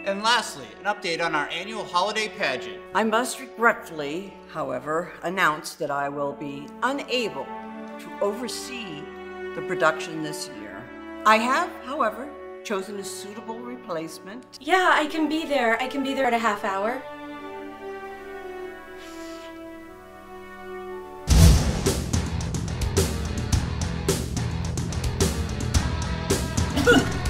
And lastly, an update on our annual holiday pageant. I must regretfully, however, announce that I will be unable to oversee the production this year. I have, however, chosen a suitable replacement. Yeah, I can be there. I can be there at a half hour. Huh.